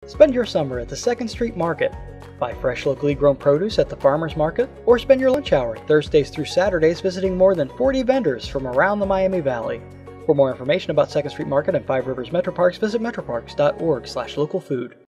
Spend your summer at the 2nd Street Market. Buy fresh locally grown produce at the farmers market, or spend your lunch hour Thursdays through Saturdays visiting more than 40 vendors from around the Miami Valley. For more information about 2nd Street Market and Five Rivers Metro Parks, visit metroparks.org/localfood.